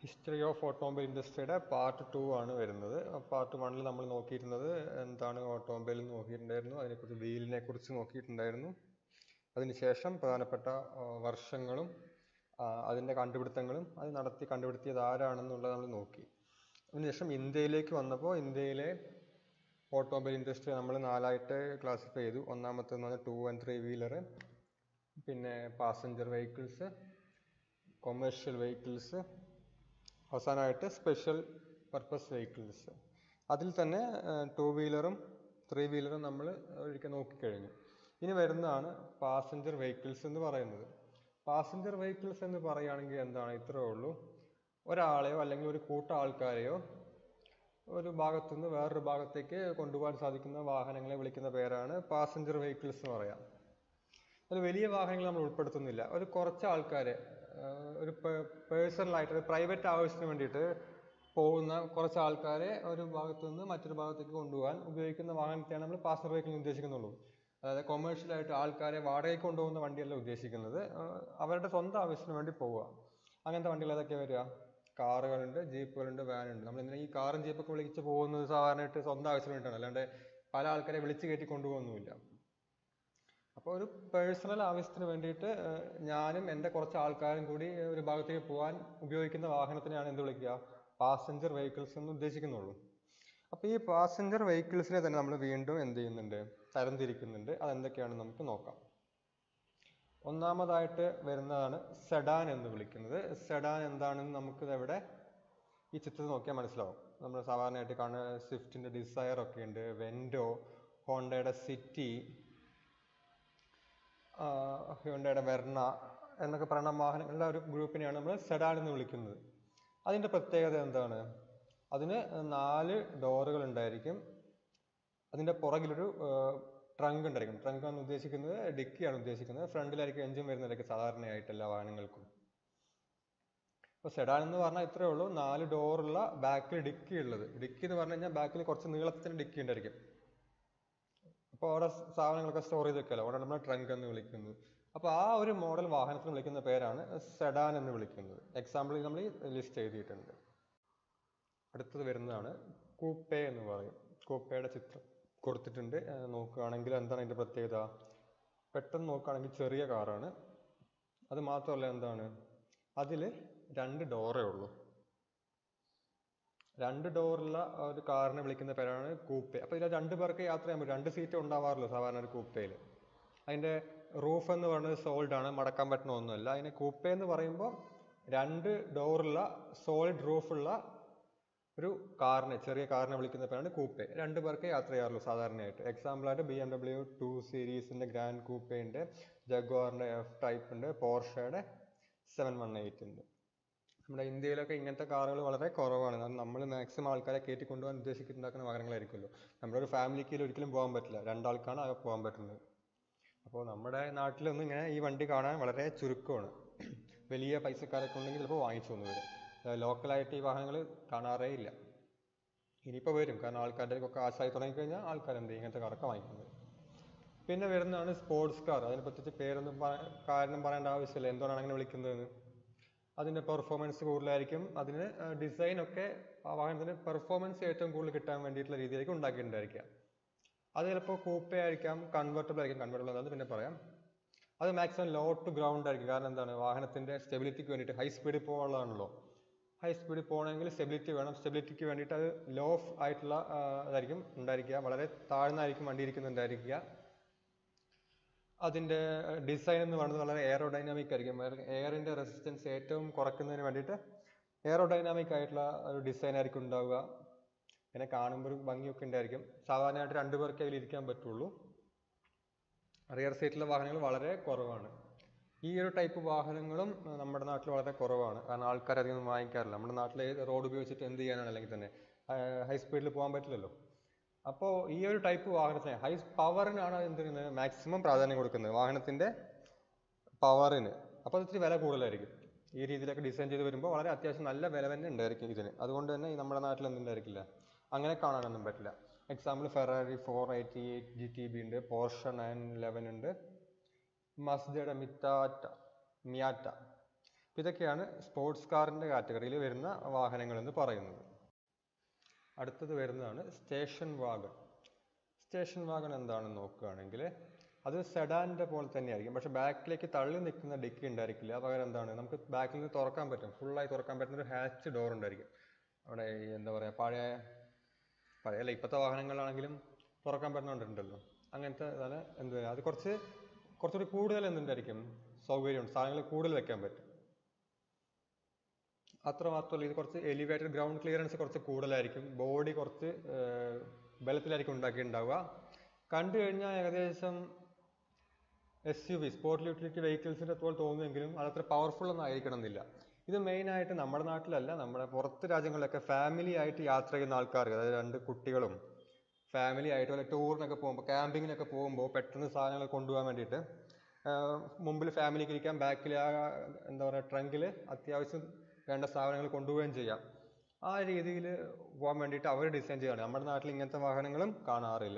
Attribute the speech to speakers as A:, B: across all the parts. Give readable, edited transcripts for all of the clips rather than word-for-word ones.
A: History of automobile ഇൻഡസ്ട്രിയുടെ part 2 ആണ് വരുന്നത്. പാർട്ട് 1 നമ്മൾ നോക്കിയിരുന്നത് എന്താണ് ഓട്ടോമൊബൈൽ എന്ന് നോക്കിയിട്ടുണ്ടായിരുന്നു, അതിനെക്കുറിച്ച് വീലിനെ കുറിച്ച് നോക്കിയിട്ടുണ്ടായിരുന്നു. അതിനുശേഷം പ്രധാനപ്പെട്ട വർഷങ്ങളും അതിൻ്റെ കണ്ടുപിടുത്തങ്ങളും അത് കണ്ടുപിടുത്തിയത് ആരാണെന്നുള്ളത് നമ്മൾ നോക്കി. അതിനുശേഷം ഇന്ത്യയിലേക്ക് വന്നപ്പോൾ ഇന്ത്യയിലെ ഓട്ടോമൊബൈൽ ഇൻഡസ്ട്രി നമ്മൾ 4ആയിട്ട് ക്ലാസിഫൈ ചെയ്തു. ഒന്നാമത്തേന്ന് പറഞ്ഞാൽ 2 and 3 വീലർ, പിന്നെ പാസഞ്ചർ വെഹിക്കിൾസ്, കൊമേഴ്ഷ്യൽ വെഹിക്കിൾസ്, അവസാനമായിട്ട് സ്പെഷ്യൽ പർപ്പസ് വെഹിക്കിൾസ്. അതിൽ തന്നെ 2 വീലറും 3 വീലറും നമ്മൾ ഒരിക്കൽ നോക്കിക്കഴിഞ്ഞു. ഇനി വരുന്നതാണ് പാസഞ്ചർ വെഹിക്കിൾസ് എന്ന് പറയുന്നത്. പാസഞ്ചർ വെഹിക്കിൾസ് എന്ന് പറയുകയാണെങ്കിൽ എന്താണ്, ഇത്രയേ ഉള്ളൂ. ഒരാളെയോ അല്ലെങ്കിൽ ഒരു കൂട്ടം ആൾക്കാരെയോ ഒരു ഭാഗത്തുനിന്ന് വേറൊരു ഭാഗത്തേക്ക് കൊണ്ടുപോകാൻ സാധിക്കുന്ന വാഹനങ്ങളെ വിളിക്കുന്ന പേരാണ് പാസഞ്ചർ വെഹിക്കിൾസ് എന്ന് പറയാം. അത് വലിയ വാഹനങ്ങൾ നമ്മൾ ഉൾപ്പെടുത്തുന്നില്ല. ഒരു കുറച്ച് ആൾക്കാരെ ഒരു പേഴ്സണലായിട്ട് ഒരു പ്രൈവറ്റ് ആവശ്യത്തിന് വേണ്ടിയിട്ട് പോകുന്ന കുറച്ച് ആൾക്കാരെ ഒരു ഭാഗത്തു നിന്ന് മറ്റൊരു ഭാഗത്തേക്ക് കൊണ്ടുപോകാൻ ഉപയോഗിക്കുന്ന വാഹനത്തെയാണ് നമ്മൾ പാസഞ്ചർ വെഹിക്കിൾ ഉദ്ദേശിക്കുന്നുള്ളൂ. അതായത് കൊമേഴ്ഷ്യലായിട്ട് ആൾക്കാരെ വാടകയ്ക്ക് കൊണ്ടുപോകുന്ന വണ്ടിയല്ല ഉദ്ദേശിക്കുന്നത്, അവരുടെ സ്വന്തം ആവശ്യത്തിന് വേണ്ടി പോവുക. അങ്ങനത്തെ വണ്ടികൾ ഏതൊക്കെ വരിക? കാറുകളുണ്ട്, ജീപ്പുകളുണ്ട്, വാനുണ്ട്. നമ്മൾ എന്തിനാ ഈ കാറും ജീപ്പൊക്കെ വിളിച്ച് പോകുന്നത്? സാധാരണയായിട്ട് സ്വന്തം ആവശ്യത്തിന് വേണ്ടിയിട്ടാണ്, അല്ലാണ്ട് പല ആൾക്കാരെ വിളിച്ച് കയറ്റി കൊണ്ടുപോകുന്നുമില്ല. അപ്പോൾ ഒരു പേഴ്സണൽ ആവശ്യത്തിന് വേണ്ടിയിട്ട് ഞാനും എൻ്റെ കുറച്ച് ആൾക്കാരും കൂടി ഒരു ഭാഗത്തേക്ക് പോകാൻ ഉപയോഗിക്കുന്ന വാഹനത്തിനെയാണ് എന്ത് വിളിക്കുക? പാസഞ്ചർ വെഹിക്കിൾസ് എന്ന് ഉദ്ദേശിക്കുന്നുള്ളൂ. അപ്പോൾ ഈ പാസഞ്ചർ വെഹിക്കിൾസിനെ തന്നെ നമ്മൾ വീണ്ടും എന്ത് ചെയ്യുന്നുണ്ട്? തരംതിരിക്കുന്നുണ്ട്. അതെന്തൊക്കെയാണെന്ന് നമുക്ക് നോക്കാം. ഒന്നാമതായിട്ട് വരുന്നതാണ് സെഡാൻ എന്ന് വിളിക്കുന്നത്. സെഡാൻ എന്താണെന്ന് നമുക്ക് ഇവിടെ ഈ ചിത്രത്തിൽ നോക്കിയാൽ മനസ്സിലാവും. നമ്മൾ സാധാരണയായിട്ട് കാണുന്ന സ്വിഫ്റ്റിൻ്റെ ഡിസയർ ഒക്കെ ഉണ്ട്, വെൻഡോ, ഹോണ്ടയുടെ സിറ്റി, ഹ്യുണ്ടായുടെ വെർണ എന്നൊക്കെ പറയുന്ന വാഹനങ്ങളുടെ ഒരു ഗ്രൂപ്പിനെയാണ് നമ്മൾ സെഡാൻ എന്ന് വിളിക്കുന്നത്. അതിൻ്റെ പ്രത്യേകത എന്താണ്? അതിന് 4 ഡോറുകൾ ഉണ്ടായിരിക്കും. അതിൻ്റെ പുറകിലൊരു ട്രങ്ക് ഉണ്ടായിരിക്കും. ട്രങ്ക് ആണ് ഉദ്ദേശിക്കുന്നത്, ഡിക്കിയാണ് ഉദ്ദേശിക്കുന്നത്. ഫ്രണ്ടിലായിരിക്കും എഞ്ചിൻ വരുന്നതായിരിക്കും സാധാരണയായിട്ട് എല്ലാ വാഹനങ്ങൾക്കും. അപ്പോൾ സെഡാൻ എന്ന് പറഞ്ഞാൽ ഇത്രയേ ഉള്ളൂ, 4 ഡോറുള്ള ബാക്കിൽ ഡിക്കി ഉള്ളത്. ഡിക്കി എന്ന് പറഞ്ഞു കഴിഞ്ഞാൽ ബാക്കിൽ കുറച്ച് നീളത്തിന് ഡിക്കി ഉണ്ടായിരിക്കും. അപ്പോൾ അവിടെ സാധനങ്ങളൊക്കെ സ്റ്റോർ ചെയ്ത് വെക്കാമല്ലോ, അവിടെ നമ്മൾ ട്രങ്ക് എന്ന് വിളിക്കുന്നത്. അപ്പോൾ ആ ഒരു മോഡൽ വാഹനത്തിന് വിളിക്കുന്ന പേരാണ് സെഡാൻ എന്ന് വിളിക്കുന്നത്. എക്സാമ്പിൾ നമ്മൾ ലിസ്റ്റ് എഴുതിയിട്ടുണ്ട്. അടുത്തത് വരുന്നതാണ് കൂപ്പേ എന്ന് പറയും. കൂപ്പയുടെ ചിത്രം കൊടുത്തിട്ടുണ്ട്. നോക്കുകയാണെങ്കിൽ എന്താണ് അതിൻ്റെ പ്രത്യേകത? പെട്ടെന്ന് നോക്കുകയാണെങ്കിൽ ചെറിയ കാറാണ്. അത് മാത്രമല്ല, എന്താണ്, അതിൽ 2 ഡോറേ ഉള്ളൂ. 2 ഡോറുള്ള ഒരു കാറിനെ വിളിക്കുന്ന പേരാണ് കൂപ്പേ. അപ്പോൾ ഇതിൽ 2 പേർക്ക് യാത്ര ചെയ്യാൻ പറ്റും. 2 സീറ്റ് ഉണ്ടാവാറുള്ളൂ സാധാരണ ഒരു കൂപ്പയിൽ. അതിൻ്റെ റൂഫ് എന്ന് പറയുന്നത് സോൾഡ് ആണ്, മടക്കാൻ പറ്റുന്ന ഒന്നുമല്ല. അതിന് കൂപ്പേ എന്ന് പറയുമ്പോൾ 2 ഡോറുള്ള സോളിഡ് റൂഫുള്ള ഒരു കാറിനെ, ചെറിയ കാറിനെ വിളിക്കുന്ന പേരാണ് കൂപ്പേ. 2 പേർക്ക് യാത്ര ചെയ്യാറുള്ളൂ സാധാരണയായിട്ട്. എക്സാമ്പിളായിട്ട് BMW 2 സീരീസിൻ്റെ ഗ്രാൻഡ് കൂപ്പേ ഉണ്ട്, ജഗ്വാറിൻ്റെ F ടൈപ്പ് ഉണ്ട്, പോർഷയുടെ 718 ഉണ്ട്. നമ്മുടെ ഇന്ത്യയിലൊക്കെ ഇങ്ങനത്തെ കാറുകൾ വളരെ കുറവാണ്. നമ്മൾ മാക്സിമം ആൾക്കാരെ കയറ്റി കൊണ്ടുപോകാൻ ഉദ്ദേശിക്കുന്നുണ്ടാക്കുന്ന വാഹനങ്ങളായിരിക്കുമല്ലോ. നമ്മളൊരു ഫാമിലിക്ക് ഒരിക്കലും പോകാൻ പറ്റില്ല, 2 ആൾക്കാണ് അത് പോകാൻ പറ്റുന്നത്. അപ്പോൾ നമ്മുടെ നാട്ടിലൊന്നും ഇങ്ങനെ ഈ വണ്ടി കാണാൻ വളരെ ചുരുക്കമാണ്. വലിയ പൈസക്കാരൊക്കെ ഉണ്ടെങ്കിൽ ചിലപ്പോൾ വാങ്ങിച്ചു വന്നു വരും. ലോക്കലായിട്ട് ഈ വാഹനങ്ങൾ കാണാറേ ഇല്ല. ഇനിയിപ്പോൾ വരും, കാരണം ആൾക്കാരുടെ ഒക്കെ ആശായി തുടങ്ങിക്കഴിഞ്ഞാൽ ആൾക്കാരെന്ത് ഇങ്ങനത്തെ കാറൊക്കെ വാങ്ങിക്കുന്നത്. പിന്നെ വരുന്നതാണ് സ്പോർട്സ് കാർ. അതിനെ പറ്റിച്ച് പേരൊന്നും കാരണം പറയേണ്ട ആവശ്യമില്ല, എന്തുകൊണ്ടാണ് അങ്ങനെ വിളിക്കുന്നതെന്ന്. അതിൻ്റെ പെർഫോമൻസ് കൂടുതലായിരിക്കും. അതിന് ഡിസൈനൊക്കെ ആ വാഹനത്തിന് പെർഫോമൻസ് ഏറ്റവും കൂടുതൽ കിട്ടാൻ വേണ്ടിയിട്ടുള്ള രീതിയിലേക്ക് ഉണ്ടാക്കിയിട്ടുണ്ടായിരിക്കുക. അത് ചിലപ്പോൾ കൂപ്പേ ആയിരിക്കാം, കൺവെർട്ടബിൾ ആയിരിക്കും. കൺവെർട്ടബിൾ എന്താണെന്ന് പിന്നെ പറയാം. അത് മാക്സിമം ലോ ടു ഗ്രൗണ്ട് ആയിരിക്കും. കാരണം എന്താണ്, വാഹനത്തിൻ്റെ സ്റ്റെബിലിറ്റിക്ക് വേണ്ടിയിട്ട് ഹൈ സ്പീഡിൽ പോകാനുള്ളതാണല്ലോ. ഹൈ സ്പീഡിൽ പോകണമെങ്കിൽ സ്റ്റെബിലിറ്റി വേണം. സ്റ്റെബിലിറ്റിക്ക് വേണ്ടിയിട്ട് അത് ലോ ആയിട്ടുള്ള ഇതായിരിക്കും ഉണ്ടായിരിക്കുക. വളരെ താഴ്ന്നായിരിക്കും വണ്ടി ഇരിക്കുന്നുണ്ടായിരിക്കുക. അതിൻ്റെ ഡിസൈൻ എന്ന് പറയുന്നത് വളരെ എയറോഡൈനാമിക് ആയിരിക്കും. എയറിൻ്റെ റെസിസ്റ്റൻസ് ഏറ്റവും കുറയ്ക്കുന്നതിന് വേണ്ടിയിട്ട് എയറോഡൈനാമിക് ആയിട്ടുള്ള ഒരു ഡിസൈൻ ആയിരിക്കും ഉണ്ടാവുക. പിന്നെ കാണുമ്പോൾ ഒരു ഭംഗിയൊക്കെ ഉണ്ടായിരിക്കും. സാധാരണയായിട്ട് 2 പേർക്ക് അതിൽ ഇരിക്കാൻ പറ്റുള്ളൂ. റിയർ സീറ്റിലെ വാഹനങ്ങൾ വളരെ കുറവാണ്. ഈ ഒരു ടൈപ്പ് വാഹനങ്ങളും നമ്മുടെ നാട്ടിൽ വളരെ കുറവാണ്, കാരണം ആൾക്കാർ അധികം വാങ്ങിക്കാറില്ല. നമ്മുടെ നാട്ടിൽ റോഡ് ഉപയോഗിച്ചിട്ട് എന്ത് ചെയ്യാനാണ്, അല്ലെങ്കിൽ തന്നെ ഹൈ സ്പീഡിൽ പോകാൻ പറ്റില്ലല്ലോ. അപ്പോൾ ഈ ഒരു ടൈപ്പ് വാഹനത്തിന് ഹൈ പവറിനാണ് എന്ത് ചെയ്യുന്നത്, മാക്സിമം പ്രാധാന്യം കൊടുക്കുന്നത്, വാഹനത്തിൻ്റെ പവറിന്. അപ്പോൾ അത് ഇത്തിരി വില കൂടുതലായിരിക്കും. ഈ രീതിയിലൊക്കെ ഡിസൈൻ ചെയ്ത് വരുമ്പോൾ വളരെ അത്യാവശ്യം നല്ല വില തന്നെ ഉണ്ടായിരിക്കും ഇതിന്. അതുകൊണ്ട് തന്നെ നമ്മുടെ നാട്ടിൽ എന്തുണ്ടായിരിക്കില്ല, അങ്ങനെ കാണാനൊന്നും പറ്റില്ല. എക്സാമ്പിൾ ഫെറാറി 488 GTB ഉണ്ട്, പോർഷെ 911 ഉണ്ട്, മസ്ദയുടെ മിയാറ്റ. ഇതൊക്കെയാണ് സ്പോർട്സ് കാറിൻ്റെ കാറ്റഗറിയിൽ വരുന്ന വാഹനങ്ങൾ എന്ന് പറയുന്നത്. അടുത്തത് വരുന്നതാണ് സ്റ്റേഷൻ വാഗൺ. സ്റ്റേഷൻ വാഗൺ എന്താണെന്ന് നോക്കുകയാണെങ്കിൽ അത് സെഡാനിൻ്റെ പോലെ തന്നെയായിരിക്കും, പക്ഷേ ബാക്കിലേക്ക് തള്ളി നിൽക്കുന്ന ഡിക്കി ഉണ്ടായിരിക്കില്ല. പകരം എന്താണ്, നമുക്ക് ബാക്കിൽ നിന്ന് തുറക്കാൻ പറ്റും, ഫുള്ളായി തുറക്കാൻ പറ്റുന്ന ഒരു ഹാച്ച് ഡോർ ഉണ്ടായിരിക്കും. അവിടെ എന്താ പറയുക, പഴയ അല്ല ഇപ്പോഴത്തെ വാഹനങ്ങളാണെങ്കിലും തുറക്കാൻ പറ്റുന്നുണ്ടല്ലോ, അങ്ങനത്തെ ഇതാണ്. എന്ത് അത് കുറച്ചുകൂടി കൂടുതൽ എന്തുണ്ടായിരിക്കും, സൗകര്യമുണ്ട്, സാധനങ്ങൾ കൂടുതൽ വെക്കാൻ പറ്റും. അത്ര മാത്രമല്ല, ഇത് കുറച്ച് എലിവേറ്റഡ്, ഗ്രൗണ്ട് ക്ലിയറൻസ് കുറച്ച് കൂടുതലായിരിക്കും, ബോഡി കുറച്ച് ബലത്തിലായിരിക്കും ഉണ്ടാക്കിയിട്ടുണ്ടാവുക. കണ്ടു കഴിഞ്ഞാൽ ഏകദേശം SUV സ്പോർട്ട് യൂട്ടിലിറ്റി വെഹിക്കിൾസിൻ്റെ പോലെ തോന്നുമെങ്കിലും അതത്ര പവർഫുൾ ഒന്നും ആയിരിക്കണം എന്നില്ല. ഇത് മെയിനായിട്ട് നമ്മുടെ നാട്ടിലല്ല, നമ്മുടെ പുറത്ത് രാജ്യങ്ങളിലൊക്കെ ഫാമിലി ആയിട്ട് യാത്ര ചെയ്യുന്ന ആൾക്കാർക്ക്, അതായത് 2 കുട്ടികളും ഫാമിലി ആയിട്ട് വല്ല ടൂറിനൊക്കെ പോകുമ്പോൾ, ക്യാമ്പിങ്ങിനൊക്കെ പോകുമ്പോൾ പെട്ടെന്ന് സാധനങ്ങൾ കൊണ്ടുപോകാൻ വേണ്ടിയിട്ട് മുമ്പിൽ ഫാമിലിക്ക് ഇരിക്കാം, ബാക്കിൽ എന്താ പറയുക ട്രങ്കിൽ അത്യാവശ്യം വേണ്ട സാധനങ്ങൾ കൊണ്ടുപോവുകയും ചെയ്യാം. ആ രീതിയിൽ പോകാൻ വേണ്ടിയിട്ട് അവർ ഡിസൈൻ ചെയ്യുകയാണ്. നമ്മുടെ നാട്ടിൽ ഇങ്ങനത്തെ വാഹനങ്ങളും കാണാറില്ല.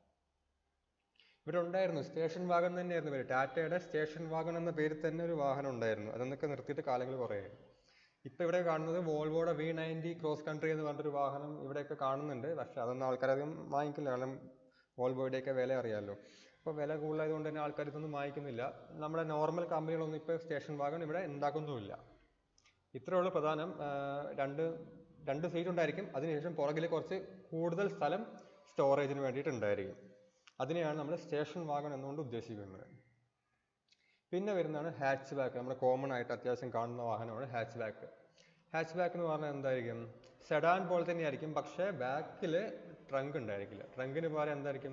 A: ഇവിടെ ഉണ്ടായിരുന്നു സ്റ്റേഷൻ വാഗൺ തന്നെയായിരുന്നു പേര്. ടാറ്റയുടെ സ്റ്റേഷൻ വാഗൺ എന്ന പേരിൽ തന്നെ ഒരു വാഹനം ഉണ്ടായിരുന്നു. അതൊന്നൊക്കെ നിർത്തിയിട്ട് കാലങ്ങൾ കുറേയായി. ഇപ്പം ഇവിടെ കാണുന്നത് വോൾവോയുടെ V90 ക്രോസ് കൺട്രി എന്ന് പറഞ്ഞൊരു വാഹനം ഇവിടെയൊക്കെ കാണുന്നുണ്ട്. പക്ഷെ അതൊന്നും ആൾക്കാരധികം വാങ്ങിക്കില്ല, കാരണം വോൾവോയുടെയൊക്കെ വില അറിയാമല്ലോ. അപ്പോൾ വില കൂടുതലായതുകൊണ്ട് തന്നെ ആൾക്കാർ ഇതൊന്നും വാങ്ങിക്കുന്നില്ല. നമ്മുടെ നോർമൽ കമ്പനികളൊന്നും ഇപ്പോൾ സ്റ്റേഷൻ വാഗൺ ഇവിടെ ഉണ്ടാക്കുന്നുമില്ല. ഇത്രയേ ഉള്ളൂ പ്രധാനം. രണ്ട് സീറ്റ് ഉണ്ടായിരിക്കും, അതിനുശേഷം പുറകിൽ കുറച്ച് കൂടുതൽ സ്ഥലം സ്റ്റോറേജിന് വേണ്ടിയിട്ടുണ്ടായിരിക്കും. അതിനെയാണ് നമ്മൾ സ്റ്റേഷൻ വാഗൺ എന്നുകൊണ്ട് ഉദ്ദേശിക്കുന്നത്. പിന്നെ വരുന്നതാണ് ഹാച്ച് ബാക്ക്. നമ്മുടെ കോമൺ ആയിട്ട് അത്യാവശ്യം കാണുന്ന വാഹനമാണ് ഹാച്ച് ബാക്ക്. ഹാച്ച് ബാക്ക് എന്ന് പറഞ്ഞാൽ എന്തായിരിക്കും, സെഡാൻ പോലെ തന്നെയായിരിക്കും, പക്ഷേ ബാക്കിൽ ട്രങ്ക് ഉണ്ടായിരിക്കില്ല. ട്രങ്കിന് പകരം എന്തായിരിക്കും,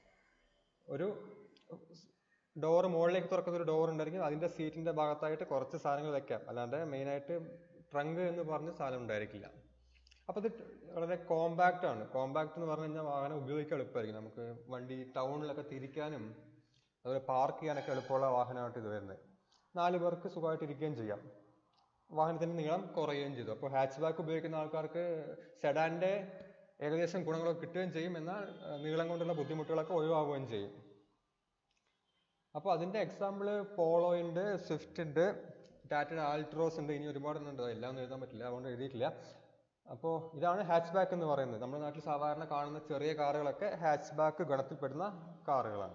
A: ഒരു ഡോറ് മുകളിലേക്ക് തുറക്കുന്ന ഒരു ഡോർ ഉണ്ടായിരിക്കും, അതിൻ്റെ സീറ്റിൻ്റെ ഭാഗത്തായിട്ട് കുറച്ച് സാധനങ്ങൾ വെക്കാം, അല്ലാണ്ട് മെയിനായിട്ട് ട്രങ്ക് എന്ന് പറഞ്ഞ സാധനം ഉണ്ടായിരിക്കില്ല. അപ്പോൾ ഇത് വളരെ കോമ്പാക്റ്റ് ആണ്. കോമ്പാക്റ്റ് എന്ന് പറഞ്ഞു കഴിഞ്ഞാൽ വാഹനം ഉപയോഗിക്കാൻ എളുപ്പമായിരിക്കും. നമുക്ക് വണ്ടി ടൗണിലൊക്കെ തിരിക്കാനും അതുപോലെ പാർക്ക് ചെയ്യാനൊക്കെ എളുപ്പമുള്ള വാഹനമായിട്ട് ഇത് വരുന്നത്. 4 പേർക്ക് സുഖമായിട്ട് ഇരിക്കുകയും ചെയ്യാം. വാഹനത്തിൻ്റെ നീളം കുറയുകയും ചെയ്തു. അപ്പോൾ ഹാച്ച് ബാക്ക് ഉപയോഗിക്കുന്ന ആൾക്കാർക്ക് സെഡാൻ്റെ ഏകദേശം ഗുണങ്ങളൊക്കെ കിട്ടുകയും ചെയ്യും, എന്നാൽ നീളം കൊണ്ടുള്ള ബുദ്ധിമുട്ടുകളൊക്കെ ഒഴിവാകുകയും ചെയ്യും. അപ്പോൾ അതിൻ്റെ എക്സാമ്പിൾ പോളോ ഉണ്ട്, സ്വിഫ്റ്റ് ഉണ്ട്, ടാറ്റയുടെ ആൾട്രോസ് ഉണ്ട്, ഇനി ഒരുപാടുണ്ട്, എല്ലാം ഒന്നും എഴുതാൻ പറ്റില്ല, അതുകൊണ്ട് എഴുതിയിട്ടില്ല. അപ്പോൾ ഇതാണ് ഹാച്ച് ബാക്ക് എന്ന് പറയുന്നത്. നമ്മുടെ നാട്ടിൽ സാധാരണ കാണുന്ന ചെറിയ കാറുകളൊക്കെ ഹാച്ച് ബാക്ക് ഗണത്തിൽപ്പെടുന്ന കാറുകളാണ്.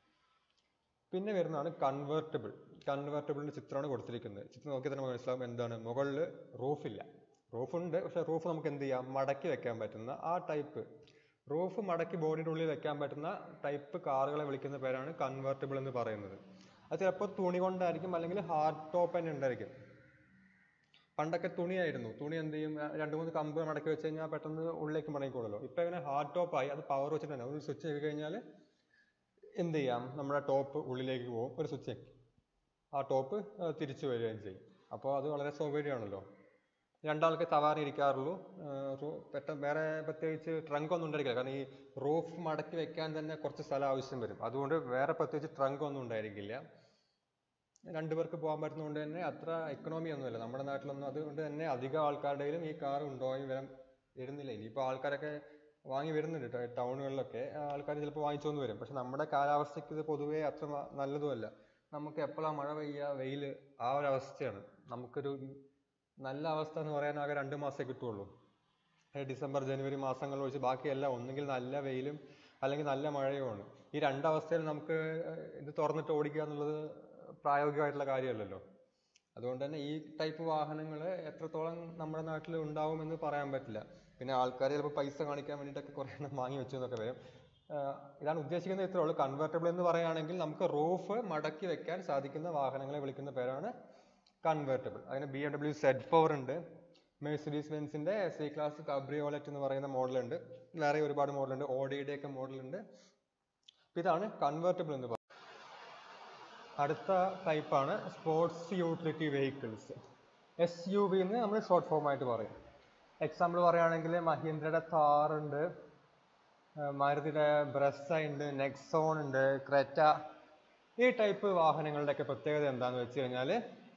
A: പിന്നെ വരുന്നതാണ് കൺവേർട്ടബിൾ. കൺവേർട്ടബിളിൻ്റെ ചിത്രമാണ് കൊടുത്തിരിക്കുന്നത്. ചിത്രം നോക്കിയാൽ തന്നെ മനസ്സിലാവും എന്താണ്. മുകളിൽ റൂഫില്ല, റൂഫുണ്ട്, പക്ഷേ റൂഫ് നമുക്ക് എന്ത് ചെയ്യാം, മടക്കി വെക്കാൻ പറ്റുന്ന ആ ടൈപ്പ് റൂഫ് മടക്കി ബോഡിയുടെ ഉള്ളിൽ വെക്കാൻ പറ്റുന്ന ടൈപ്പ് കാറുകളെ വിളിക്കുന്ന പേരാണ് കൺവേർട്ടബിൾ എന്ന് പറയുന്നത്. അത് ചിലപ്പോൾ തുണി കൊണ്ടായിരിക്കും, അല്ലെങ്കിൽ ഹാർഡ് ടോപ്പ് തന്നെ ഉണ്ടായിരിക്കും. പണ്ടൊക്കെ തുണിയായിരുന്നു, തുണി എന്ത് ചെയ്യും, 2-3 കമ്പ് മടക്കി വെച്ച് കഴിഞ്ഞാൽ പെട്ടെന്ന് ഉള്ളിലേക്ക് മടങ്ങിക്കോളല്ലോ. ഇപ്പം ഇങ്ങനെ ഹാർഡ് ടോപ്പായി, അത് പവർ വെച്ചിട്ട് തന്നെ ഒരു സ്വിച്ച് ചെയ്ത് കഴിഞ്ഞാൽ എന്ത് ചെയ്യാം, നമ്മുടെ ടോപ്പ് ഉള്ളിലേക്ക് പോകും, ഒരു സ്വിച്ച് ആ ടോപ്പ് തിരിച്ചു വരികയും ചെയ്യും. അപ്പോൾ അത് വളരെ സൗകര്യമാണല്ലോ. 2 ആൾക്ക് സവാരി ഇരിക്കാറുള്ളൂ. വേറെ പ്രത്യേകിച്ച് ട്രങ്ക് ഒന്നും ഉണ്ടായിരിക്കില്ല, കാരണം ഈ റൂഫ് മടക്കി വെക്കാൻ തന്നെ കുറച്ച് സ്ഥലം ആവശ്യം വരും. അതുകൊണ്ട് വേറെ പ്രത്യേകിച്ച് ട്രങ്ക് ഒന്നും ഉണ്ടായിരിക്കില്ല. 2 പേർക്ക് പോകാൻ പറ്റുന്നതുകൊണ്ട് തന്നെ അത്ര എക്കണോമി ഒന്നുമില്ല നമ്മുടെ നാട്ടിലൊന്നും. അതുകൊണ്ട് തന്നെ അധികം ആൾക്കാരുടെയും ഈ കാർ ഉണ്ടോയി വരുന്നില്ല. ഇനിയിപ്പോൾ ആൾക്കാരൊക്കെ വാങ്ങി വരുന്നുണ്ട്, ടൗണുകളിലൊക്കെ ആൾക്കാർ ചിലപ്പോൾ വാങ്ങിച്ചുകൊണ്ട് വരും. പക്ഷെ നമ്മുടെ കാലാവസ്ഥയ്ക്ക് ഇത് പൊതുവേ അത്ര നല്ലതുമല്ല. നമുക്ക് എപ്പോഴാണ് മഴ പെയ്യുക, വെയിൽ, ആ ഒരു അവസ്ഥയാണ്. നമുക്കൊരു നല്ല അവസ്ഥ എന്ന് പറയാൻ ആകെ 2 മാസമേ കിട്ടുള്ളൂ. ഡിസംബർ ജനുവരി മാസങ്ങളിൽ ഒഴിച്ച് ബാക്കിയെല്ലാം ഒന്നുകിൽ നല്ല വെയിലും അല്ലെങ്കിൽ നല്ല മഴയുമാണ്. ഈ 2 അവസ്ഥയിൽ നമുക്ക് ഇത് തുറന്നിട്ട് ഓടിക്കുക എന്നുള്ളത് പ്രായോഗികമായിട്ടുള്ള കാര്യമല്ലല്ലോ. അതുകൊണ്ട് തന്നെ ഈ ടൈപ്പ് വാഹനങ്ങൾ എത്രത്തോളം നമ്മുടെ നാട്ടിൽ ഉണ്ടാവുമെന്ന് പറയാൻ പറ്റില്ല. പിന്നെ ആൾക്കാർ ചിലപ്പോൾ പൈസ കാണിക്കാൻ വേണ്ടിയിട്ടൊക്കെ കുറേ എണ്ണം വാങ്ങി വെച്ചു എന്നൊക്കെ വരും. ഇതാണ് ഉദ്ദേശിക്കുന്നത്. ഇത്രേ ഉള്ളൂ. കൺവേർട്ടബിൾ എന്ന് പറയുകയാണെങ്കിൽ നമുക്ക് റൂഫ് മടക്കി വെക്കാൻ സാധിക്കുന്ന വാഹനങ്ങളെ വിളിക്കുന്ന പേരാണ് കൺവേർട്ടബിൾ. അതിന് BMW Z4 ഉണ്ട്, മെഴ്സിഡീസ് ബെൻസിൻ്റെ C ക്ലാസ് കാബ്രിയോലെറ്റ് എന്ന് പറയുന്ന മോഡലുണ്ട്, വേറെ ഒരുപാട് മോഡലുണ്ട്, ഓഡിയുടെ ഒക്കെ മോഡലുണ്ട്. ഇതാണ് കൺവേർട്ടബിൾ എന്ന് പറയുന്നത്. അടുത്ത ടൈപ്പാണ് സ്പോർട്സ് യൂട്ടിലിറ്റി വെഹിക്കിൾസ്. SUV എന്ന് നമ്മൾ ഷോർട്ട് ഫോം ആയിട്ട് പറയും. എക്സാമ്പിൾ പറയുകയാണെങ്കിൽ മഹീന്ദ്രയുടെ താർ ഉണ്ട്, മാരുതിയുടെ ബ്രെസ്സ ഉണ്ട്, നെക്സോൺ ഉണ്ട്, ക്രെറ്റ. ഈ ടൈപ്പ് വാഹനങ്ങളുടെയൊക്കെ പ്രത്യേകത എന്താണെന്ന് വെച്ച് കഴിഞ്ഞാൽ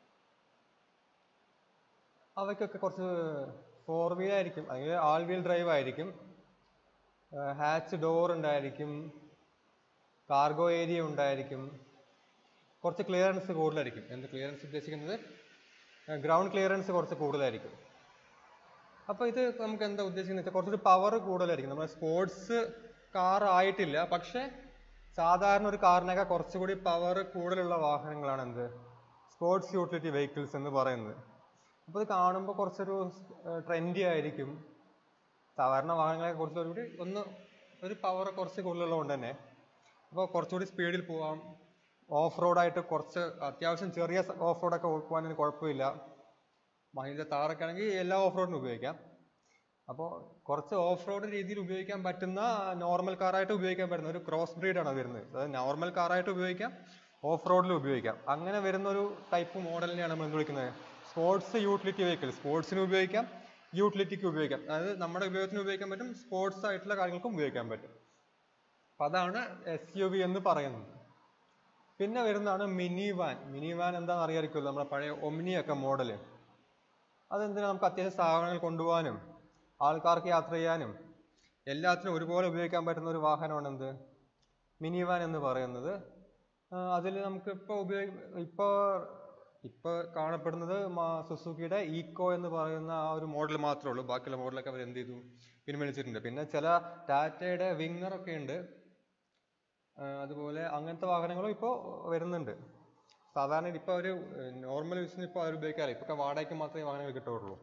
A: അവയ്ക്കൊക്കെ കുറച്ച് 4 വീൽ ആയിരിക്കും, അല്ലെങ്കിൽ ആൾ വീൽ ഡ്രൈവ് ആയിരിക്കും, ഹാച്ച് ഡോർ ഉണ്ടായിരിക്കും, കാർഗോ ഏരിയ ഉണ്ടായിരിക്കും, കുറച്ച് ക്ലിയറൻസ് കൂടുതലായിരിക്കും. എന്ത് ക്ലിയറൻസ് ഉദ്ദേശിക്കുന്നത്, ഗ്രൗണ്ട് ക്ലിയറൻസ് കുറച്ച് കൂടുതലായിരിക്കും. അപ്പോൾ ഇത് നമുക്ക് എന്താ ഉദ്ദേശിക്കുന്നത് വെച്ചാൽ കുറച്ചൊരു പവർ കൂടുതലായിരിക്കും. നമ്മുടെ സ്പോർട്സ് കാർ ആയിട്ടില്ല, പക്ഷേ സാധാരണ ഒരു കാറിനൊക്കെ കുറച്ചുകൂടി പവർ കൂടുതലുള്ള വാഹനങ്ങളാണ് എന്ത് സ്പോർട്സ് യൂട്ടിലിറ്റി വെഹിക്കിൾസ് എന്ന് പറയുന്നത്. അപ്പോൾ ഇത് കാണുമ്പോൾ കുറച്ചൊരു ട്രെൻഡി ആയിരിക്കും. സാധാരണ വാഹനങ്ങളെ കുറച്ചുകൂടി ഒരു പവർ കുറച്ച് കൂടുതലുള്ളതുകൊണ്ട് തന്നെ അപ്പോൾ കുറച്ചുകൂടി സ്പീഡിൽ പോവാം. ഓഫ് റോഡായിട്ട് കുറച്ച് അത്യാവശ്യം ചെറിയ ഓഫ് റോഡൊക്കെ പോകാനൊന്നും കുഴപ്പമില്ല. മഹീന്ദ്ര താറൊക്കെ ആണെങ്കിൽ എല്ലാ ഓഫ് റോഡിനും ഉപയോഗിക്കാം. അപ്പോൾ കുറച്ച് ഓഫ് റോഡ് രീതിയിൽ ഉപയോഗിക്കാൻ പറ്റുന്ന നോർമൽ കാറായിട്ട് ഉപയോഗിക്കാൻ പറ്റുന്ന ഒരു ക്രോസ് ബ്രീഡാണ് വരുന്നത്. അതായത് നോർമൽ കാറായിട്ട് ഉപയോഗിക്കാം, ഓഫ് റോഡിൽ ഉപയോഗിക്കാം. അങ്ങനെ വരുന്ന ഒരു ടൈപ്പ് മോഡലിനെയാണ് നമ്മൾ എന്ത് വിളിക്കുന്നത്? Sports utility vehicle. സ്പോർട്സിന് ഉപയോഗിക്കാം, യൂട്ടിലിറ്റിക്ക് ഉപയോഗിക്കാം. അതായത് നമ്മുടെ ഉപയോഗത്തിന് ഉപയോഗിക്കാൻ പറ്റും, സ്പോർട്സ് ആയിട്ടുള്ള കാര്യങ്ങൾക്കും ഉപയോഗിക്കാൻ പറ്റും. അപ്പം അതാണ് SUV എന്ന് പറയുന്നത്. പിന്നെ വരുന്നതാണ് മിനി വാൻ. മിനി വാൻ എന്താണെന്ന് അറിയാമായിരിക്കുമല്ലോ, നമ്മുടെ പഴയ ഒമ്നിയൊക്കെ മോഡല്. അതെന്തിനാ നമുക്ക് അത്യാവശ്യം സാധനങ്ങൾ കൊണ്ടുപോകാനും ആൾക്കാർക്ക് യാത്ര ചെയ്യാനും എല്ലാത്തിനും ഒരുപോലെ ഉപയോഗിക്കാൻ പറ്റുന്ന ഒരു വാഹനമാണ് എന്ത് മിനി വാൻ എന്ന് പറയുന്നത്. അതിൽ നമുക്ക് ഇപ്പോൾ കാണപ്പെടുന്നത് സുസുക്കിയുടെ ഈക്കോ എന്ന് പറയുന്ന ആ ഒരു മോഡൽ മാത്രമേ ഉള്ളൂ. ബാക്കിയുള്ള മോഡലൊക്കെ അവർ എന്ത് ചെയ്തു, പിൻവലിച്ചിട്ടുണ്ട്. പിന്നെ ചില ടാറ്റയുടെ വിങ്ങറൊക്കെ ഉണ്ട്. അതുപോലെ അങ്ങനത്തെ വാഹനങ്ങളും ഇപ്പോൾ വരുന്നുണ്ട്. സാധാരണ ഇപ്പോൾ ഒരു നോർമൽ യൂസിന് ഇപ്പോൾ അവർ ഉപയോഗിക്കാറില്ല. ഇപ്പോൾ വാടകയ്ക്ക് മാത്രമേ വാഹനങ്ങൾ കിട്ടുകയുള്ളൂ.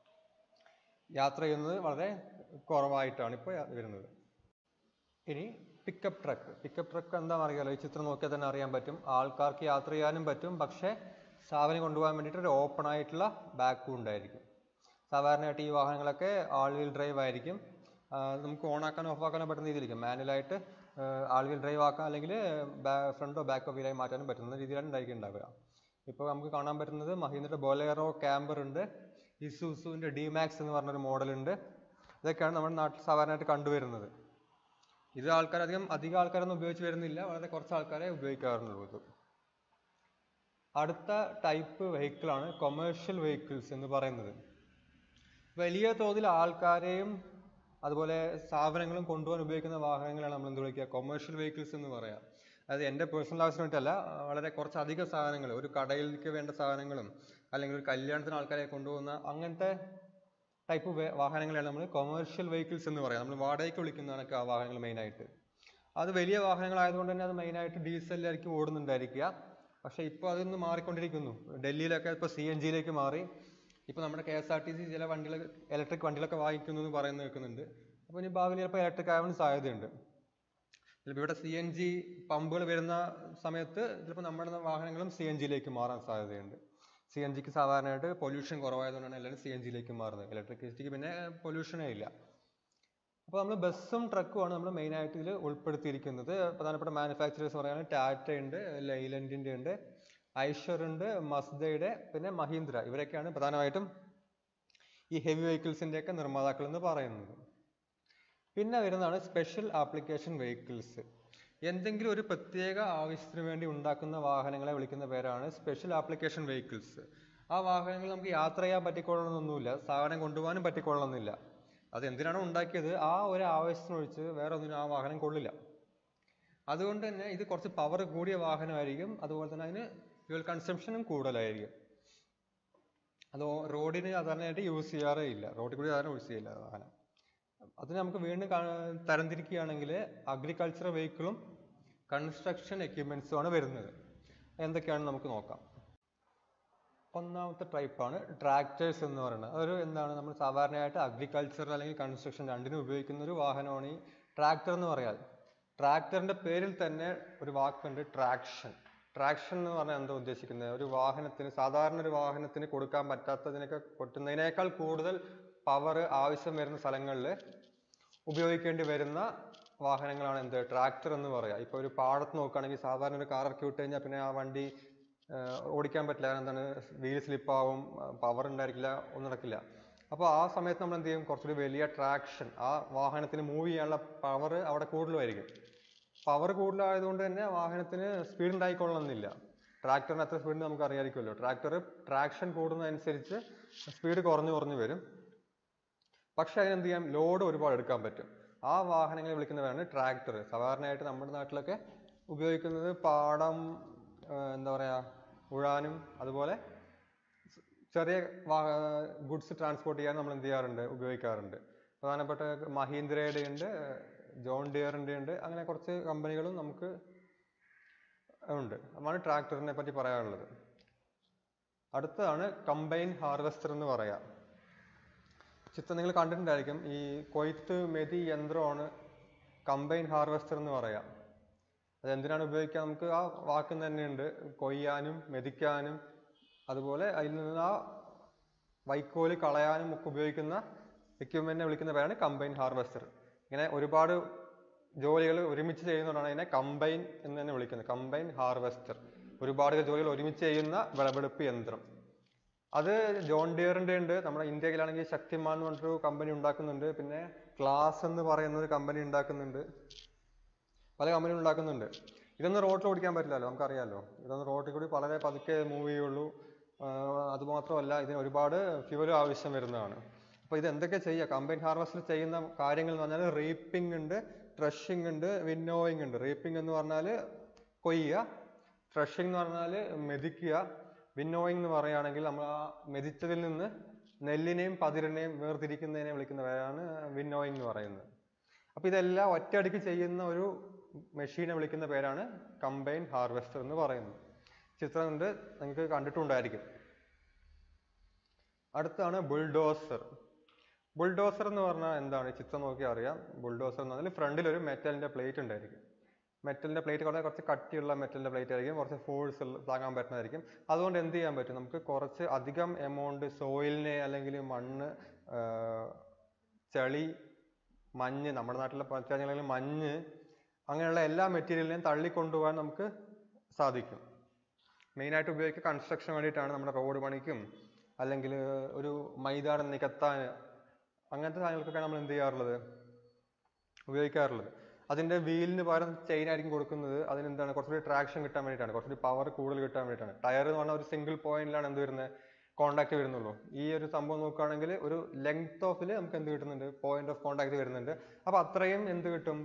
A: യാത്ര ചെയ്യുന്നത് വളരെ കുറവായിട്ടാണ് ഇപ്പോൾ വരുന്നത്. ഇനി പിക്കപ്പ് ട്രക്ക്. പിക്കപ്പ് ട്രക്ക് എന്താണെന്ന് അറിയാമല്ലോ, ഈ ചിത്രം നോക്കിയാൽ തന്നെ അറിയാൻ പറ്റും. ആൾക്കാർക്ക് യാത്ര ചെയ്യാനും പറ്റും, പക്ഷേ സാധനം കൊണ്ടുപോകാൻ വേണ്ടിയിട്ട് ഒരു ഓപ്പൺ ആയിട്ടുള്ള ബാക്കും ഉണ്ടായിരിക്കും. സാധാരണയായിട്ട് ഈ വാഹനങ്ങളൊക്കെ ആൾ വീൽ ഡ്രൈവ് ആയിരിക്കും. നമുക്ക് ഓണാക്കാനോ ഓഫാക്കാനോ പറ്റുന്ന രീതിയിലിരിക്കും. മാനുവലായിട്ട് ആൾ വീൽ ഡ്രൈവ് ആക്കാം, അല്ലെങ്കിൽ ഫ്രണ്ടോ ബാക്കോ വീലായി മാറ്റാനും പറ്റുന്ന രീതിയിലാണ് ഉണ്ടാവുക. ഇപ്പോൾ നമുക്ക് കാണാൻ പറ്റുന്നത് മഹീന്ദ്രയുടെ ബൊലേറോ ക്യാമ്പർ ഉണ്ട്, ഇസുസുവിൻ്റെ ഡിമാക്സ് എന്ന് പറഞ്ഞൊരു മോഡലുണ്ട്. ഇതൊക്കെയാണ് നമ്മുടെ നാട്ടിൽ സാധാരണയായിട്ട് കണ്ടുവരുന്നത്. ഇത് അധികം ആൾക്കാരൊന്നും ഉപയോഗിച്ച് വരുന്നില്ല, വളരെ കുറച്ച് ആൾക്കാരെ ഉപയോഗിക്കാറുള്ളൂ ഇത്. അടുത്ത ടൈപ്പ് വെഹിക്കിളാണ് കൊമേഴ്ഷ്യൽ വെഹിക്കിൾസ് എന്ന് പറയുന്നത്. വലിയ തോതിൽ ആൾക്കാരെയും അതുപോലെ സാധനങ്ങളും കൊണ്ടുപോകാൻ ഉപയോഗിക്കുന്ന വാഹനങ്ങളാണ് നമ്മൾ എന്ത് വിളിക്കുക, കൊമേഴ്ഷ്യൽ വെഹിക്കിൾസ് എന്ന് പറയാം. അത് എൻ്റെ പേഴ്സണൽ ആവശ്യത്തിന് വേണ്ടിയിട്ടല്ല, വളരെ കുറച്ചധികം സാധനങ്ങൾ, ഒരു കടയിലേക്ക് വേണ്ട സാധനങ്ങളും അല്ലെങ്കിൽ ഒരു കല്യാണത്തിന് ആൾക്കാരെ കൊണ്ടുപോകുന്ന അങ്ങനത്തെ ടൈപ്പ് വാഹനങ്ങളാണ് നമ്മൾ കൊമേഴ്ഷ്യൽ വെഹിക്കിൾസ് എന്ന് പറയാം. നമ്മൾ വാടകയ്ക്ക് വിളിക്കുന്നതാണ് ആ വാഹനങ്ങൾ മെയിനായിട്ട്. അത് വലിയ വാഹനങ്ങളായതുകൊണ്ട് തന്നെ അത് മെയിനായിട്ട് ഡീസലിലായിരിക്കും ഓടുന്നുണ്ടായിരിക്കുക. പക്ഷേ ഇപ്പോൾ അതൊന്ന് മാറിക്കൊണ്ടിരിക്കുന്നു. ഡൽഹിയിലൊക്കെ ഇപ്പോൾ CNG മാറി. ഇപ്പോൾ നമ്മുടെ KSRTC ചില വണ്ടികൾ ഇലക്ട്രിക് വണ്ടികളൊക്കെ വാങ്ങിക്കുന്നു എന്ന് പറയുന്നത് കേൾക്കുന്നുണ്ട്. അപ്പോൾ ഇനി ഭാവിയിൽ ചിലപ്പോൾ ഇലക്ട്രിക് ആവാൻ സാധ്യതയുണ്ട്. ചിലപ്പോൾ ഇവിടെ CNG പമ്പുകൾ വരുന്ന സമയത്ത് ചിലപ്പോൾ നമ്മുടെ വാഹനങ്ങളും CNG മാറാൻ സാധ്യതയുണ്ട്. CNGക്ക് സാധാരണയായിട്ട് പൊല്യൂഷൻ കുറവായതുകൊണ്ടാണ് എല്ലാവരും CNG മാറുന്നത്. ഇലക്ട്രിസിറ്റിക്ക് പിന്നെ പൊല്യൂഷനേ ഇല്ല. അപ്പോൾ നമ്മൾ ബസ്സും ട്രക്കുമാണ് നമ്മൾ മെയിനായിട്ട് ഇതിൽ ഉൾപ്പെടുത്തിയിരിക്കുന്നത്. പ്രധാനപ്പെട്ട മാനുഫാക്ചറേഴ്സ് പറയുകയാണെങ്കിൽ ടാറ്റ ഉണ്ട്, ലൈലൻഡിൻ്റെ ഉണ്ട്, ഐഷർ ഉണ്ട്, മസ്ദയുടെ, പിന്നെ മഹീന്ദ്ര. ഇവരൊക്കെയാണ് പ്രധാനമായിട്ടും ഈ ഹെവി വെഹിക്കിൾസിൻ്റെയൊക്കെ നിർമ്മാതാക്കൾ എന്ന് പറയുന്നത്. പിന്നെ വരുന്നതാണ് സ്പെഷ്യൽ ആപ്ലിക്കേഷൻ വെഹിക്കിൾസ്. എന്തെങ്കിലും ഒരു പ്രത്യേക ആവശ്യത്തിന് വേണ്ടി ഉണ്ടാക്കുന്ന വാഹനങ്ങളെ വിളിക്കുന്ന പേരാണ് സ്പെഷ്യൽ ആപ്ലിക്കേഷൻ വെഹിക്കിൾസ്. ആ വാഹനങ്ങൾ നമുക്ക് യാത്ര ചെയ്യാൻ പറ്റിക്കൊള്ളണമെന്നൊന്നുമില്ല, സാധനം കൊണ്ടുപോകാനും പറ്റിക്കൊള്ളണമെന്നില്ല. അത് എന്തിനാണോ ഉണ്ടാക്കിയത് ആ ഒരു ആവശ്യത്തിനൊഴിച്ച് വേറെ ഒന്നിനും ആ വാഹനം കൊള്ളില്ല. അതുകൊണ്ട് തന്നെ ഇത് കുറച്ച് പവർ കൂടിയ വാഹനമായിരിക്കും. അതുപോലെ തന്നെ അതിന് ഫ്യൂൽ കൺസംഷനും കൂടുതലായിരിക്കും. അത് റോഡിന് സാധാരണയായിട്ട് യൂസ് ചെയ്യാറേ ഇല്ല, റോഡിൽ കൂടി സാധാരണ യൂസ് ചെയ്യില്ല വാഹനം. അതിന് നമുക്ക് വീണ്ടും തരംതിരിക്കുകയാണെങ്കിൽ അഗ്രികൾച്ചറൽ വെഹിക്കിളും കൺസ്ട്രക്ഷൻ എക്യുപ്മെൻറ്റ്സും ആണ് വരുന്നത്. എന്തൊക്കെയാണെന്ന് നമുക്ക് നോക്കാം. ഒന്നാമത്തെ ടൈപ്പാണ് ട്രാക്ടേഴ്സ് എന്ന് പറയുന്നത്. അതൊരു എന്താണ്, നമ്മൾ സാധാരണയായിട്ട് അഗ്രികൾച്ചർ അല്ലെങ്കിൽ കൺസ്ട്രക്ഷൻ രണ്ടിനും ഉപയോഗിക്കുന്ന ഒരു വാഹനമാണ് ഈ ട്രാക്ടർ എന്ന് പറയാൻ. ട്രാക്ടറിൻ്റെ പേരിൽ തന്നെ ഒരു വാക്കുണ്ട്, ട്രാക്ഷൻ. ട്രാക്ഷൻ എന്ന് പറഞ്ഞാൽ എന്താ ഉദ്ദേശിക്കുന്നത്? ഒരു വാഹനത്തിന്, സാധാരണ ഒരു വാഹനത്തിന് കൊടുക്കാൻ പറ്റുന്നതിനേക്കാൾ കൂടുതൽ പവർ ആവശ്യം വരുന്ന സ്ഥലങ്ങളിൽ ഉപയോഗിക്കേണ്ടി വരുന്ന വാഹനങ്ങളാണ് എന്ത് ട്രാക്ടർ എന്ന് പറയുക. ഇപ്പോൾ ഒരു പാടത്ത് നോക്കുകയാണെങ്കിൽ സാധാരണ ഒരു കാർ ഇറക്കി വിട്ട് കഴിഞ്ഞാൽ പിന്നെ ആ വണ്ടി ഓടിക്കാൻ പറ്റില്ല. എന്താണ്, വീൽ സ്ലിപ്പാവും, പവർ ഉണ്ടായിരിക്കില്ല, ഒന്നും നടക്കില്ല. അപ്പോൾ ആ സമയത്ത് നമ്മൾ എന്ത് ചെയ്യും, കുറച്ചുകൂടി വലിയ ട്രാക്ഷൻ, ആ വാഹനത്തിന് മൂവ് ചെയ്യാനുള്ള പവർ അവിടെ കൂടുതലായിരിക്കും. പവർ കൂടുതലായതുകൊണ്ട് തന്നെ വാഹനത്തിന് സ്പീഡ് ഉണ്ടായിക്കൊള്ളണമെന്നില്ല. ട്രാക്ടറിന് അത്ര സ്പീഡ് നമുക്ക് അറിയാമായിരിക്കുമല്ലോ. ട്രാക്ഷൻ കൂടുന്നതനുസരിച്ച് സ്പീഡ് കുറഞ്ഞു വരും. പക്ഷെ അതിനെന്ത് ചെയ്യാം, ലോഡ് ഒരുപാട് എടുക്കാൻ പറ്റും. ആ വാഹനങ്ങളെ വിളിക്കുന്നവരാണ് ട്രാക്ടർ. സാധാരണയായിട്ട് നമ്മുടെ നാട്ടിലൊക്കെ ഉപയോഗിക്കുന്നത് പാടം, എന്താ പറയുക, ഉഴാനും അതുപോലെ ചെറിയ ഗുഡ്സ് ട്രാൻസ്പോർട്ട് ചെയ്യാൻ നമ്മൾ എന്ത് ചെയ്യാറുണ്ട്, ഉപയോഗിക്കാറുണ്ട്. പ്രധാനപ്പെട്ട മഹീന്ദ്രയുടെ ഉണ്ട്, ജോൺ ഡിയറിൻ്റെ ഉണ്ട്, അങ്ങനെ കുറച്ച് കമ്പനികളും നമുക്ക് ഉണ്ട്. അതാണ് ട്രാക്ടറിനെ പറ്റി പറയാനുള്ളത്. അടുത്തതാണ് കമ്പൈൻ ഹാർവെസ്റ്റർ എന്ന് പറയാം. ചിത്രം നിങ്ങൾ കണ്ടിട്ടുണ്ടായിരിക്കും. ഈ കൊയ്ത്ത് മെതി യന്ത്രമാണ് കമ്പൈൻ ഹാർവെസ്റ്റർ എന്ന് പറയാം. അതെന്തിനാണ് ഉപയോഗിക്കുക, നമുക്ക് ആ വാക്കിന് തന്നെയുണ്ട്, കൊയ്യാനും മെതിക്കാനും അതുപോലെ അതിൽ നിന്ന് ആ വൈക്കോല് കളയാനും ഒക്കെ ഉപയോഗിക്കുന്ന എക്യുപ്മെന്റിനെ വിളിക്കുന്ന പേരാണ് കമ്പൈൻ ഹാർവെസ്റ്റർ. ഇങ്ങനെ ഒരുപാട് ജോലികൾ ഒരുമിച്ച് ചെയ്യുന്നതുകൊണ്ടാണ് അതിനെ കമ്പൈൻ എന്ന് തന്നെ വിളിക്കുന്നത്. കമ്പൈൻ ഹാർവെസ്റ്റർ, ഒരുപാട് ജോലികൾ ഒരുമിച്ച് ചെയ്യുന്ന വിളവെടുപ്പ് യന്ത്രം. അത് ജോൺ ഡിയറിന്റെ ഉണ്ട്, നമ്മുടെ ഇന്ത്യയിലാണെങ്കിൽ ശക്തിമാൻ എന്ന് പറഞ്ഞൊരു കമ്പനി ഉണ്ടാക്കുന്നുണ്ട്, പിന്നെ ക്ലാസ് എന്ന് പറയുന്ന ഒരു കമ്പനി ഉണ്ടാക്കുന്നുണ്ട്, പല കമ്പനികൾ ഉണ്ടാക്കുന്നുണ്ട്. ഇതൊന്നും റോഡിൽ ഓടിക്കാൻ പറ്റില്ലല്ലോ, നമുക്കറിയാമല്ലോ. ഇതൊന്നും റോഡിൽ കൂടി വളരെ പതുക്കെ മൂവ് ചെയ്യുള്ളൂ. അതുമാത്രമല്ല ഇതിന് ഒരുപാട് ഫ്യൂവൽ ആവശ്യം വരുന്നതാണ്. അപ്പോൾ ഇത് എന്തൊക്കെ ചെയ്യുക, കമ്പൈൻ ഹാർവെസ്റ്റർ ചെയ്യുന്ന കാര്യങ്ങൾ എന്ന് പറഞ്ഞാൽ റീപ്പിംഗ് ഉണ്ട്, ട്രഷിംഗ് ഉണ്ട്, വിന്നോയിങ് ഉണ്ട്. റീപ്പിംഗ് എന്ന് പറഞ്ഞാൽ കൊയ്യുക, ട്രഷിംഗ് എന്ന് പറഞ്ഞാൽ മെതിക്കുക, വിന്നോയിങ് എന്ന് പറയുകയാണെങ്കിൽ നമ്മൾ ആ മെതിച്ചതിൽ നിന്ന് നെല്ലിനെയും പതിരിനെയും വേർതിരിക്കുന്നതിനെ വിളിക്കുന്ന പേരാണ് വിന്നോയിങ് എന്ന് പറയുന്നത്. അപ്പോൾ ഇതെല്ലാം ഒറ്റയടിക്ക് ചെയ്യുന്ന ഒരു മെഷീനെ വിളിക്കുന്ന പേരാണ് കമ്പൈൻ ഹാർവെസ്റ്റർ എന്ന് പറയുന്നത്. ചിത്രം കൊണ്ട് നിങ്ങൾക്ക് കണ്ടിട്ടുണ്ടായിരിക്കും. അടുത്താണ് ബുൾഡോസർ. ബുൾഡോസർ എന്ന് പറഞ്ഞാൽ എന്താണ്, ചിത്രം നോക്കി അറിയാം. ബുൾഡോസർ എന്ന് പറഞ്ഞാൽ ഫ്രണ്ടിൽ ഒരു മെറ്റലിന്റെ പ്ലേറ്റ് ഉണ്ടായിരിക്കും. മെറ്റലിന്റെ പ്ലേറ്റ് കുറച്ച് കട്ടിയുള്ള മെറ്റലിന്റെ പ്ലേറ്റ് ആയിരിക്കും, കുറച്ച് ഫോഴ്സ് താങ്ങാൻ പറ്റുന്നതായിരിക്കും. അതുകൊണ്ട് എന്ത് ചെയ്യാൻ പറ്റും, നമുക്ക് കുറച്ച് അധികം എമൗണ്ട് സോയിലിനെ അല്ലെങ്കിൽ മണ്ണ്, ചളി, മഞ്ഞ്, നമ്മുടെ നാട്ടിലെ പച്ചക്കറികളിൽ മഞ്ഞ്, അങ്ങനെയുള്ള എല്ലാ മെറ്റീരിയലിനെയും തള്ളിക്കൊണ്ടുപോകാൻ നമുക്ക് സാധിക്കും. മെയിനായിട്ട് ഉപയോഗിക്കുക കൺസ്ട്രക്ഷൻ വേണ്ടിയിട്ടാണ്, നമ്മുടെ റോഡ് പണിക്കും അല്ലെങ്കിൽ ഒരു മൈതാനം നികത്താൻ, അങ്ങനത്തെ സാധനങ്ങൾക്കൊക്കെ നമ്മൾ എന്ത് ചെയ്യാറുള്ളത്, ഉപയോഗിക്കാറുള്ളത്. അതിൻ്റെ വീലിന് പകരം ചെയിൻ ആയിരിക്കും കൊടുക്കുന്നത്. അതിനെന്താണ്, കുറച്ചുകൂടി ട്രാക്ഷൻ കിട്ടാൻ വേണ്ടിയിട്ടാണ്, കുറച്ചുകൂടി പവർ കൂടുതൽ കിട്ടാൻ വേണ്ടിയിട്ടാണ്. ടയർ എന്ന് പറഞ്ഞാൽ ഒരു സിംഗിൾ പോയിന്റിലാണ് എന്ത് വരുന്നത്, കോണ്ടാക്ട് വരുന്നുള്ളൂ. ഈ ഒരു സംഭവം നോക്കുകയാണെങ്കിൽ ഒരു ലെങ്ത് ഓഫിൽ നമുക്ക് എന്ത് കിട്ടുന്നുണ്ട്, പോയിന്റ് ഓഫ് കോണ്ടാക്ട് വരുന്നുണ്ട്. അപ്പോൾ അത്രയും എന്ത് കിട്ടും,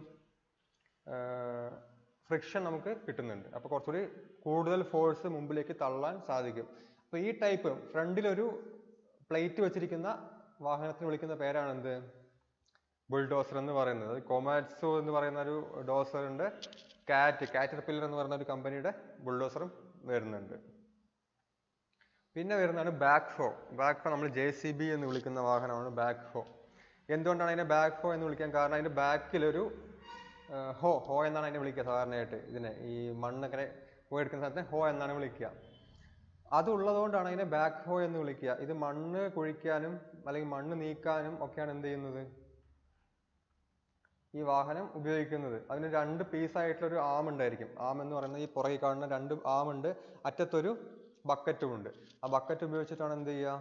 A: ഫ്രിക്ഷൻ നമുക്ക് കിട്ടുന്നുണ്ട്. അപ്പോൾ കുറച്ചുകൂടി കൂടുതൽ ഫോഴ്സ് മുമ്പിലേക്ക് തള്ളാൻ സാധിക്കും. അപ്പോൾ ഈ ടൈപ്പ് ഫ്രണ്ടിലൊരു പ്ലേറ്റ് വെച്ചിരിക്കുന്ന വാഹനത്തിന് വിളിക്കുന്ന പേരാണ് എന്ത്, ബുൾഡോസർ എന്ന് പറയുന്നത്. കൊമാറ്റ്സു എന്ന് പറയുന്ന ഒരു ഡോസർ ഉണ്ട്, കാറ്റർപില്ലർ എന്ന് പറയുന്ന ഒരു കമ്പനിയുടെ ബുൾഡോസറും വരുന്നുണ്ട്. പിന്നെ വരുന്നതാണ് ബാക്ക് ഹോ. നമ്മൾ JCB എന്ന് വിളിക്കുന്ന വാഹനമാണ് ബാക്ക് ഹോ. എന്തുകൊണ്ടാണ് അതിനെ ബാക്ക് ഹോ എന്ന് വിളിക്കാൻ കാരണം, അതിന്റെ ബാക്കിലൊരു ഹോ എന്നാണ് അതിനെ വിളിക്കുക സാധാരണയായിട്ട്. ഇതിനെ ഈ മണ്ണൊക്കെ പോയെടുക്കുന്ന സ്ഥലത്തെ ഹോ എന്നാണ് വിളിക്കുക. അതുള്ളതുകൊണ്ടാണ് അതിനെ ബാക്ക് ഹോ എന്ന് വിളിക്കുക. ഇത് മണ്ണ് കുഴിക്കാനും അല്ലെങ്കിൽ മണ്ണ് നീക്കാനും ഒക്കെയാണ് എന്ത് ചെയ്യുന്നത്, ഈ വാഹനം ഉപയോഗിക്കുന്നത്. അതിന് 2 പീസായിട്ടുള്ള ഒരു ആം ഉണ്ടായിരിക്കും. ആം എന്ന് പറയുന്നത് ഈ പുറകെ കാണുന്ന 2 ആം ഉണ്ട്, അറ്റത്തൊരു ബക്കറ്റും ഉണ്ട്. ആ ബക്കറ്റ് ഉപയോഗിച്ചിട്ടാണ് എന്ത് ചെയ്യുക,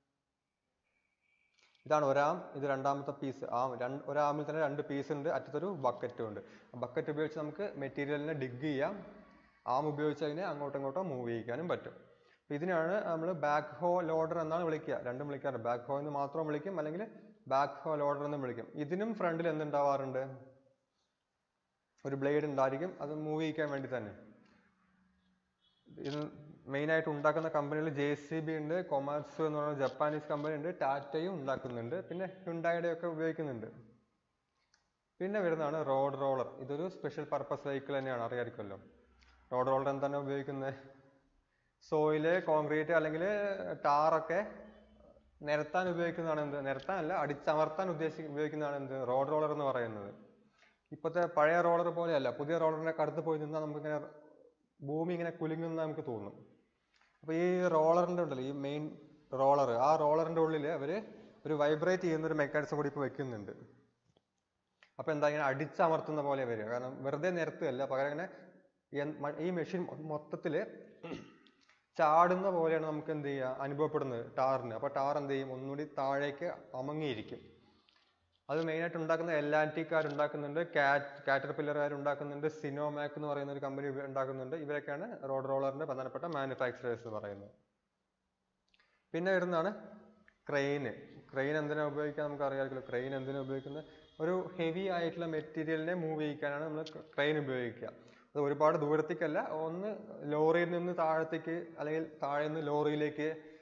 A: ഇതാണ് ഒരാം, ഇത് രണ്ടാമത്തെ പീസ് ആം. ഒരാമിൽ തന്നെ 2 പീസ് ഉണ്ട്, അറ്റത്തൊരു ബക്കറ്റും ഉണ്ട്. ആ ബക്കറ്റ് ഉപയോഗിച്ച് നമുക്ക് മെറ്റീരിയലിനെ ഡിഗ് ചെയ്യാം. ആം ഉപയോഗിച്ച് അതിനെ അങ്ങോട്ടും ഇങ്ങോട്ടോ മൂവ് ചെയ്യിക്കാനും പറ്റും. ഇതിനാണ് നമ്മൾ ബാക്ക് ഹോ ലോഡർ എന്നാണ് വിളിക്കുക. രണ്ടും വിളിക്കാറുണ്ട്, ബാക്ക് ഹോ എന്ന് മാത്രം വിളിക്കും, അല്ലെങ്കിൽ ബാക്ക് ഹോ ലോഡർ എന്ന് വിളിക്കും. ഇതിനും ഫ്രണ്ടിൽ എന്തുണ്ടാവാറുണ്ട്, ഒരു ബ്ലേഡ് ഉണ്ടായിരിക്കും, അത് മൂവ് ചെയ്യിക്കാൻ വേണ്ടി തന്നെ. ഇത് മെയിനായിട്ട് ഉണ്ടാക്കുന്ന കമ്പനികൾ JCB ഉണ്ട്, കൊമാറ്റ്സു എന്ന് പറയുന്ന ജപ്പാനീസ് കമ്പനി ഉണ്ട്, ടാറ്റയും ഉണ്ടാക്കുന്നുണ്ട്, പിന്നെ ഹ്യുണ്ടായുടെ ഒക്കെ ഉപയോഗിക്കുന്നുണ്ട്. പിന്നെ വരുന്നതാണ് റോഡ് റോളർ. ഇതൊരു സ്പെഷ്യൽ പർപ്പസ് വെഹിക്കിൾ തന്നെയാണ്, അറിയാമായിരിക്കുമല്ലോ. റോഡ് റോളർ എന്താണ് ഉപയോഗിക്കുന്നത്, സോയില്, കോൺക്രീറ്റ് അല്ലെങ്കിൽ ടാറൊക്കെ നിരത്താൻ ഉപയോഗിക്കുന്നതാണ് എന്ത്, നിരത്താനല്ല അടിച്ചമർത്താൻ ഉപയോഗിക്കുന്നതാണ് എന്ത്, റോഡ് റോളർ എന്ന് പറയുന്നത്. ഇപ്പോഴത്തെ പഴയ റോളർ പോലെയല്ല, പുതിയ റോളറിന്റെ അടുത്ത് പോയി നിന്നാൽ നമുക്കിങ്ങനെ ഭൂമി ഇങ്ങനെ കുലുങ്ങുന്ന നമുക്ക് തോന്നും. അപ്പോൾ ഈ റോളറിന്റെ ഉണ്ടല്ലോ, ഈ മെയിൻ റോളർ, ആ റോളറിന്റെ ഉള്ളിൽ അവർ ഒരു വൈബ്രേറ്റ് ചെയ്യുന്ന ഒരു മെക്കാനിസം കൂടി ഇപ്പോൾ വെക്കുന്നുണ്ട്. അപ്പോൾ എന്താ, ഇങ്ങനെ അടിച്ചമർത്തുന്ന പോലെ വരിക. കാരണം വെറുതെ നിരത്തുകയല്ല, പകരം ഇങ്ങനെ ഈ മെഷീൻ മൊത്തത്തിൽ ചാടുന്ന പോലെയാണ് നമുക്ക് എന്ത് ചെയ്യുക, അനുഭവപ്പെടുന്നത് ടാറിന്. അപ്പോൾ ടാർ എന്ത് ചെയ്യും, ഒന്നുകൂടി താഴേക്ക് അമങ്ങിയിരിക്കും. അത് മെയിനായിട്ട് ഉണ്ടാക്കുന്ന L&Tക്കാർ ഉണ്ടാക്കുന്നുണ്ട്, കാറ്റർപില്ലറുകാർ ഉണ്ടാക്കുന്നുണ്ട്, സിനോമാക് എന്ന് പറയുന്ന ഒരു കമ്പനി ഉണ്ടാക്കുന്നുണ്ട്. ഇവരൊക്കെയാണ് റോഡ് റോളറിന്റെ പ്രധാനപ്പെട്ട മാനുഫാക്ചറേഴ്സ് എന്ന് പറയുന്നത്. പിന്നെ വരുന്നതാണ് ക്രെയിന്. ക്രെയിൻ എന്തിനാ ഉപയോഗിക്കുക, നമുക്ക് അറിയാമല്ലോ. ക്രെയിൻ എന്തിനാ ഉപയോഗിക്കുന്നത്, ഒരു ഹെവി ആയിട്ടുള്ള മെറ്റീരിയലിനെ മൂവ് ചെയ്യിക്കാനാണ് നമ്മൾ ക്രെയിൻ ഉപയോഗിക്കുക. അത് ഒരുപാട് ദൂരത്തേക്കല്ല, ഒന്ന് ലോറിയിൽ നിന്ന് താഴത്തേക്ക് അല്ലെങ്കിൽ താഴെ നിന്ന് ലോറിയിലേക്ക്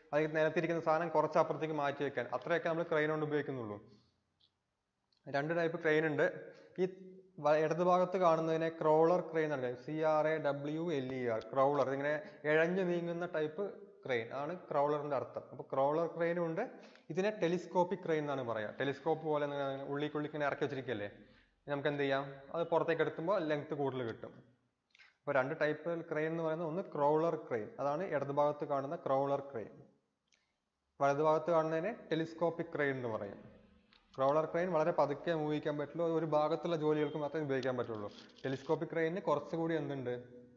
A: അല്ലെങ്കിൽ നിലത്തിരിക്കുന്ന സാധനം കുറച്ച് അപ്പുറത്തേക്ക് മാറ്റി വെക്കാൻ, അത്രയൊക്കെ നമ്മൾ ക്രെയിൻ കൊണ്ട് ഉപയോഗിക്കുന്നുള്ളൂ. 2 ടൈപ്പ് ക്രെയിൻ ഉണ്ട്. ഈ ഇടതുഭാഗത്ത് കാണുന്നതിനെ ക്രോളർ ക്രെയിൻ ആണ്, CRAWLER, ക്രൗളർ. ഇങ്ങനെ ഇഴഞ്ഞു നീങ്ങുന്ന ടൈപ്പ് ക്രെയിൻ ആണ് ക്രൗളറിന്റെ അർത്ഥം. അപ്പൊ ക്രൗളർ ക്രെയിനും ഉണ്ട്. ഇതിനെ ടെലിസ്കോപ്പിക് ക്രെയിൻ എന്നാണ് പറയാം. ടെലിസ്കോപ്പ് പോലെ ഉള്ളിക്കുള്ളി ഇങ്ങനെ ഇറക്കി വെച്ചിരിക്കല്ലേ, നമുക്ക് എന്ത് ചെയ്യാം, അത് പുറത്തേക്ക് എടുക്കുമ്പോൾ ലെങ്ത് കൂടുതൽ കിട്ടും. അപ്പോൾ 2 ടൈപ്പ് ക്രെയിൻ എന്ന് പറയുന്നത്, ഒന്ന് ക്രൗളർ ക്രെയിൻ, അതാണ് ഇടതുഭാഗത്ത് കാണുന്ന ക്രൗളർ ക്രെയിൻ. വലതുഭാഗത്ത് കാണുന്നതിനെ ടെലിസ്കോപ്പിക് ക്രെയിൻ എന്ന് പറയും. ക്രൗളർ ക്രെയിൻ വളരെ പതുക്കെ മൂവ് ചെയ്യാൻ പറ്റുള്ളൂ, ഒരു ഭാഗത്തുള്ള ജോലികൾക്ക് മാത്രമേ ഉപയോഗിക്കാൻ പറ്റുള്ളൂ. ടെലിസ്കോപ്പിക് ക്രെയിനിന് കുറച്ചുകൂടി എന്തുണ്ട്,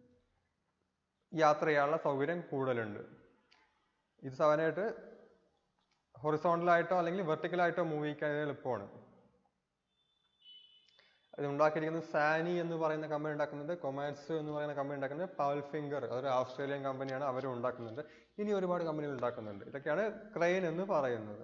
A: യാത്ര ചെയ്യാനുള്ള സൗകര്യം കൂടുതലുണ്ട്. ഇത് സാധാരണയായിട്ട് ഹൊറിസോണ്ടലായിട്ടോ അല്ലെങ്കിൽ വെർട്ടിക്കലായിട്ടോ മൂവ് ചെയ്യാൻ എളുപ്പമാണ്. ഇത് ഉണ്ടാക്കിയിരിക്കുന്നത് സാനി എന്ന് പറയുന്ന കമ്പനി ഉണ്ടാക്കുന്നുണ്ട്, കൊമേഴ്സ് എന്ന് പറയുന്ന കമ്പനി ഉണ്ടാക്കുന്നത്, പവൽഫിംഗർ അതൊരു ഓസ്ട്രേലിയൻ കമ്പനിയാണ്, അവരും ഉണ്ടാക്കുന്നുണ്ട്. ഇനി ഒരുപാട് കമ്പനികൾ ഉണ്ടാക്കുന്നുണ്ട്. ഇതൊക്കെയാണ് ക്രെയിൻ എന്ന് പറയുന്നത്.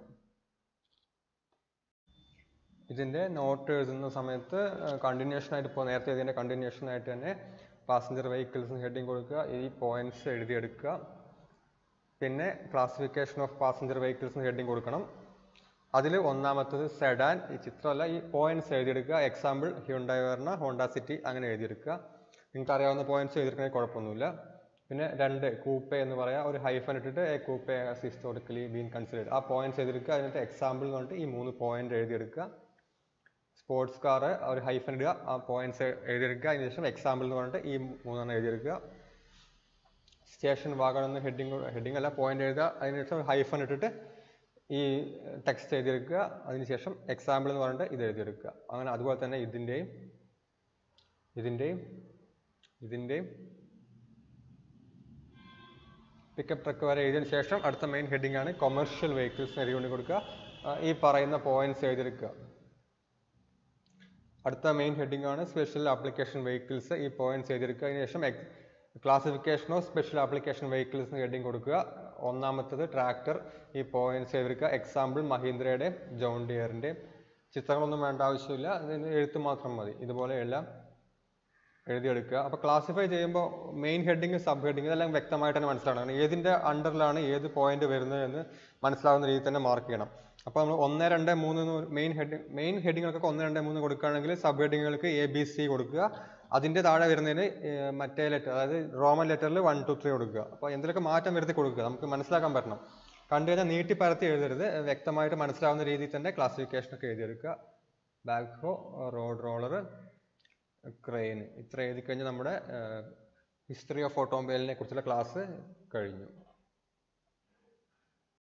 A: ഇതിന്റെ നോട്ട് എഴുതുന്ന സമയത്ത് കണ്ടിന്യൂഷൻ ആയിട്ട്, ഇപ്പോൾ നേരത്തെ ഇതിന്റെ കണ്ടിന്യൂഷൻ ആയിട്ട് തന്നെ പാസഞ്ചർ വെഹിക്കിൾസ് ഹെഡിങ് കൊടുക്കുക, ഈ പോയിന്റ്സ് എഴുതിയെടുക്കുക. പിന്നെ classification of passenger vehicles heading കൊടുക്കണം. അതിൽ ഒന്നാമത്തത് സെഡാൻ, ഈ ചിത്രമല്ല, ഈ പോയിന്റ്സ് എഴുതിയെടുക്കുക. Example Hyundai Verna, Honda City, അങ്ങനെ എഴുതിയെടുക്കുക. നിങ്ങൾക്ക് അറിയാവുന്ന പോയിന്റ്സ് എഴുതിയെടുക്കണമെങ്കിൽ കുഴപ്പമൊന്നുമില്ല. പിന്നെ 2 കൂപ്പെ എന്ന് പറയാം, ഒരു ഹൈഫൻ ഇട്ടിട്ട് a coupe has historically been considered, ആ പോയിന്റ്സ് എഴുതിയെടുക്കുക. അതിനകത്ത് എക്സാമ്പിൾ എന്ന് പറഞ്ഞിട്ട് ഈ 3 പോയിന്റ് എഴുതിയെടുക്കുക. സ്പോർട്സ് കാർ ഒരു ഹൈഫൻ ഇടുക, ആ പോയിന്റ്സ് എഴുതിയെടുക്കുക. അതിനുശേഷം എക്സാമ്പിൾ എന്ന് പറഞ്ഞിട്ട് ഈ 3 എഴുതിയെടുക്കുക. സ്റ്റേഷൻ വാഗൺ എന്ന് ഹെഡിങ് അല്ല, പോയിന്റ് എഴുതുക. അതിനുശേഷം ഹൈഫൻ ഇട്ടിട്ട് ഈ ടെക്സ്റ്റ് എഴുതിയെടുക്കുക. അതിനുശേഷം എക്സാമ്പിൾ എന്ന് പറഞ്ഞിട്ട് ഇത് എഴുതിയെടുക്കുക. അങ്ങനെ അതുപോലെ തന്നെ ഇതിൻ്റെയും പിക്കപ്പ് ട്രക്ക് വരെ എഴുതിയതിനു ശേഷം അടുത്ത മെയിൻ ഹെഡിങ് ആണ് കൊമേഴ്ഷ്യൽ വെഹിക്കിൾസ് എഴുതി കൊണ്ട് കൊടുക്കുക. ഈ പറയുന്ന പോയിന്റ്സ് എഴുതിയെടുക്കുക. അടുത്ത മെയിൻ ഹെഡിങ് ആണ് സ്പെഷ്യൽ ആപ്ലിക്കേഷൻ വെഹിക്കിൾസ്, ഈ പോയിന്റ്സ് എഴുതിയെടുക്കുക. അതിനുശേഷം classification of special application vehicles heading കൊടുക്കുക. ഒന്നാമത്തത് ട്രാക്ടർ, ഈ പോയിന്റ്സ് എഴുതിയെടുക്കുക. എക്സാമ്പിൾ മഹീന്ദ്രയുടെ, ജോൺ ഡിയറിന്റെ. ചിത്രങ്ങളൊന്നും വേണ്ട ആവശ്യമില്ല, അതിന് എഴുത്ത് മാത്രം മതി. ഇതുപോലെ എല്ലാം എഴുതിയെടുക്കുക. അപ്പോൾ ക്ലാസിഫൈ ചെയ്യുമ്പോൾ മെയിൻ ഹെഡിങ്, സബ് ഹെഡിങ് ഇതെല്ലാം വ്യക്തമായിട്ട് തന്നെ മനസ്സിലാക്കണം. ഏതിന്റെ അണ്ടറിലാണ് ഏത് പോയിന്റ് വരുന്നത് എന്ന് മനസ്സിലാവുന്ന രീതിയിൽ തന്നെ മാർക്ക് ചെയ്യണം. അപ്പോൾ നമ്മൾ 1, 2, 3 മെയിൻ ഹെഡിങ്ങുകൾക്കൊക്കെ 1, 2, 3 കൊടുക്കുകയാണെങ്കിൽ സബ് ഹെഡിങ്ങുകൾക്ക് ABC കൊടുക്കുക. അതിന്റെ താഴെ വരുന്നതിന് മറ്റേ ലെറ്റർ, അതായത് റോമൻ ലെറ്ററിൽ 1, 2, 3 കൊടുക്കുക. അപ്പോൾ എന്തെങ്കിലുമൊക്കെ മാറ്റം വരുത്തി കൊടുക്കുക, നമുക്ക് മനസ്സിലാക്കാൻ പറ്റണം. കണ്ടു കഴിഞ്ഞാൽ നീട്ടി പരത്തി എഴുതരുത്, വ്യക്തമായിട്ട് മനസ്സിലാവുന്ന രീതിയിൽ തന്നെ ക്ലാസിഫിക്കേഷനൊക്കെ എഴുതിയെടുക്കുക. Backhoe, road roller, crane, ഇത്ര എഴുതി കഴിഞ്ഞാൽ നമ്മുടെ ഹിസ്റ്ററി ഓഫ് ഓട്ടോമൊബൈലിനെ കുറിച്ചുള്ള ക്ലാസ് കഴിഞ്ഞു.